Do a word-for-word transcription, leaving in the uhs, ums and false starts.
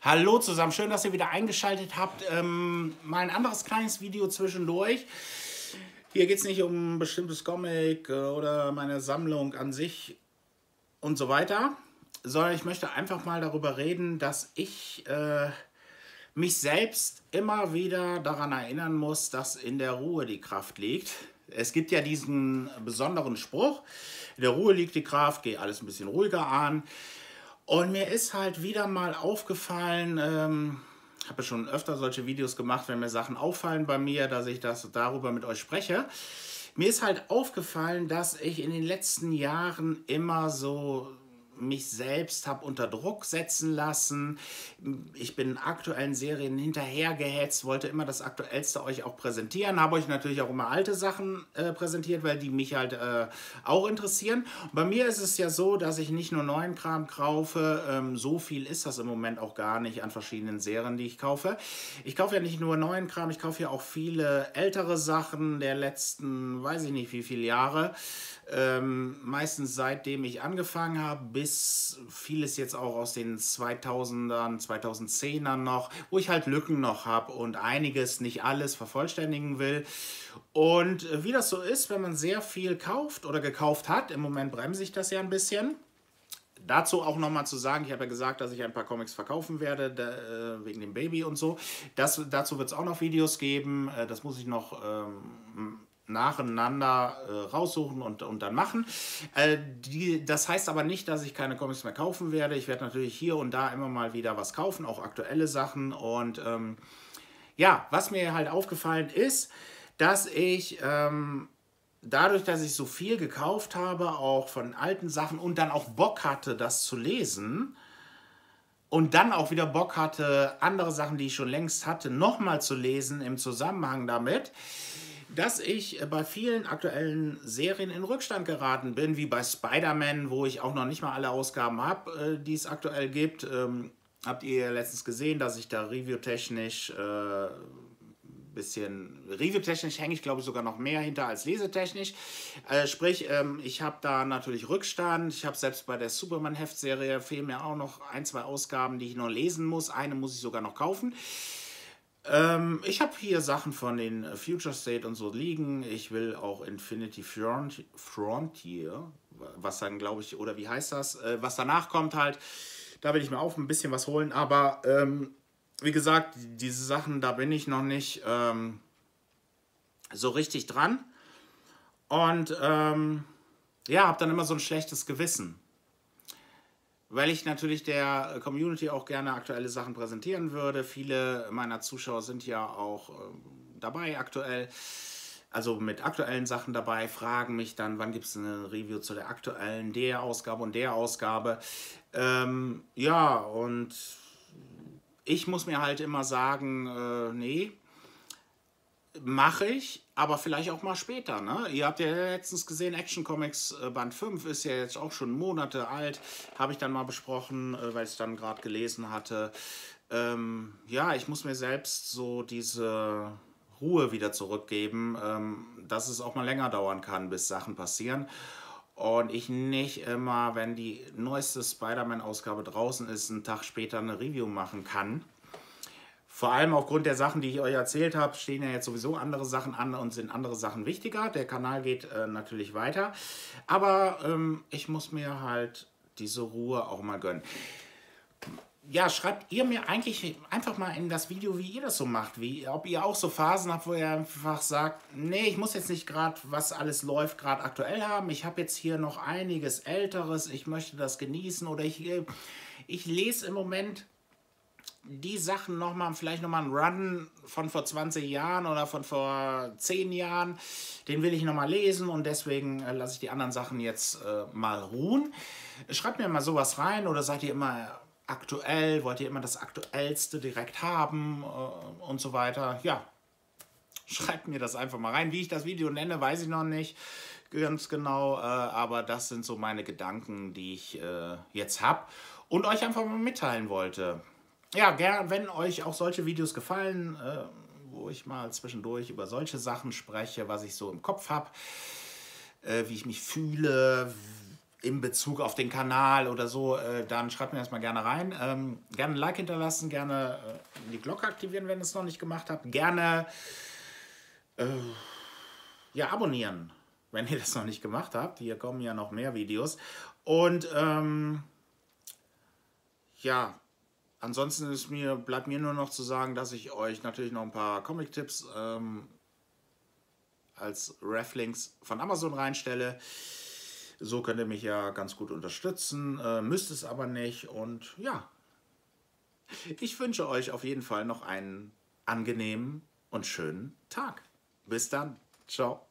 Hallo zusammen, schön, dass ihr wieder eingeschaltet habt. Ähm, mal ein anderes kleines Video zwischendurch. Hier geht es nicht um ein bestimmtes Comic äh, oder meine Sammlung an sich und so weiter, sondern ich möchte einfach mal darüber reden, dass ich äh, mich selbst immer wieder daran erinnern muss, dass in der Ruhe die Kraft liegt. Es gibt ja diesen besonderen Spruch, in der Ruhe liegt die Kraft, geh alles ein bisschen ruhiger an. Und mir ist halt wieder mal aufgefallen, ähm, ich habe ja schon öfter solche Videos gemacht, wenn mir Sachen auffallen bei mir, dass ich das darüber mit euch spreche. Mir ist halt aufgefallen, dass ich in den letzten Jahren immer so mich selbst habe unter Druck setzen lassen. Ich bin aktuellen Serien hinterhergehetzt, wollte immer das Aktuellste euch auch präsentieren. Habe euch natürlich auch immer alte Sachen äh, präsentiert, weil die mich halt äh, auch interessieren. Und bei mir ist es ja so, dass ich nicht nur neuen Kram kaufe, ähm, so viel ist das im Moment auch gar nicht an verschiedenen Serien, die ich kaufe. Ich kaufe ja nicht nur neuen Kram, ich kaufe ja auch viele ältere Sachen der letzten, weiß ich nicht wie viele Jahre. Ähm, meistens seitdem ich angefangen habe, bis vieles jetzt auch aus den zweitausendern, zweitausendzehnern noch, wo ich halt Lücken noch habe und einiges, nicht alles, vervollständigen will. Und äh, wie das so ist, wenn man sehr viel kauft oder gekauft hat, im Moment bremse ich das ja ein bisschen. Dazu auch nochmal zu sagen, ich habe ja gesagt, dass ich ein paar Comics verkaufen werde, da, äh, wegen dem Baby und so. Das, dazu wird es auch noch Videos geben, äh, das muss ich noch ähm, nacheinander äh, raussuchen und, und dann machen. Äh, die, das heißt aber nicht, dass ich keine Comics mehr kaufen werde. Ich werde natürlich hier und da immer mal wieder was kaufen, auch aktuelle Sachen. Und ähm, ja, was mir halt aufgefallen ist, dass ich ähm, dadurch, dass ich so viel gekauft habe, auch von alten Sachen und dann auch Bock hatte, das zu lesen und dann auch wieder Bock hatte, andere Sachen, die ich schon längst hatte, nochmal zu lesen im Zusammenhang damit, dass ich bei vielen aktuellen Serien in Rückstand geraten bin, wie bei Spider-Man, wo ich auch noch nicht mal alle Ausgaben habe, die es aktuell gibt. Ähm, habt ihr letztens gesehen, dass ich da review-technisch äh, bisschen review-technisch hänge ich, glaube ich, sogar noch mehr hinter als lesetechnisch. Äh, sprich, ähm, ich habe da natürlich Rückstand. Ich habe selbst bei der Superman-Heftserie fehlen mir auch noch ein, zwei Ausgaben, die ich noch lesen muss. Eine muss ich sogar noch kaufen. Ähm, ich habe hier Sachen von den Future State und so liegen. Ich will auch Infinity Front Frontier, was dann, glaube ich, oder wie heißt das, äh, was danach kommt halt. Da will ich mir auch ein bisschen was holen. Aber ähm, wie gesagt, diese Sachen, da bin ich noch nicht ähm, so richtig dran. Und ähm, ja, habe dann immer so ein schlechtes Gewissen. Weil ich natürlich der Community auch gerne aktuelle Sachen präsentieren würde. Viele meiner Zuschauer sind ja auch äh, dabei aktuell, also mit aktuellen Sachen dabei, fragen mich dann, wann gibt es eine Review zu der aktuellen, der Ausgabe und der Ausgabe. Ähm, ja, und ich muss mir halt immer sagen, äh, nee, mache ich, aber vielleicht auch mal später. Ne? Ihr habt ja letztens gesehen, Action Comics äh, Band fünf ist ja jetzt auch schon Monate alt. Habe ich dann mal besprochen, äh, weil ich es dann gerade gelesen hatte. Ähm, ja, ich muss mir selbst so diese Ruhe wieder zurückgeben, ähm, dass es auch mal länger dauern kann, bis Sachen passieren. Und ich nicht immer, wenn die neueste Spider-Man-Ausgabe draußen ist, einen Tag später eine Review machen kann. Vor allem aufgrund der Sachen, die ich euch erzählt habe, stehen ja jetzt sowieso andere Sachen an und sind andere Sachen wichtiger. Der Kanal geht äh, natürlich weiter. Aber ähm, ich muss mir halt diese Ruhe auch mal gönnen. Ja, schreibt ihr mir eigentlich einfach mal in das Video, wie ihr das so macht. Wie, ob ihr auch so Phasen habt, wo ihr einfach sagt, nee, ich muss jetzt nicht gerade, was alles läuft, gerade aktuell haben. Ich habe jetzt hier noch einiges Älteres. Ich möchte das genießen. Oder ich, ich lese im Moment die Sachen nochmal, vielleicht nochmal einen Run von vor zwanzig Jahren oder von vor zehn Jahren, den will ich nochmal lesen und deswegen äh, lasse ich die anderen Sachen jetzt äh, mal ruhen. Schreibt mir mal sowas rein oder seid ihr immer aktuell, wollt ihr immer das Aktuellste direkt haben äh, und so weiter. Ja, schreibt mir das einfach mal rein. Wie ich das Video nenne, weiß ich noch nicht ganz genau, äh, aber das sind so meine Gedanken, die ich äh, jetzt habe und euch einfach mal mitteilen wollte. Ja, gern, wenn euch auch solche Videos gefallen, äh, wo ich mal zwischendurch über solche Sachen spreche, was ich so im Kopf habe, äh, wie ich mich fühle, in Bezug auf den Kanal oder so, äh, dann schreibt mir das mal gerne rein. Ähm, gerne ein Like hinterlassen, gerne äh, die Glocke aktivieren, wenn ihr es noch nicht gemacht habt. Gerne äh, ja, abonnieren, wenn ihr das noch nicht gemacht habt. Hier kommen ja noch mehr Videos. Und ähm, ja, ansonsten ist mir, bleibt mir nur noch zu sagen, dass ich euch natürlich noch ein paar Comic-Tipps ähm, als Reflinks von Amazon reinstelle. So könnt ihr mich ja ganz gut unterstützen, äh, müsst es aber nicht. Und ja, ich wünsche euch auf jeden Fall noch einen angenehmen und schönen Tag. Bis dann. Ciao.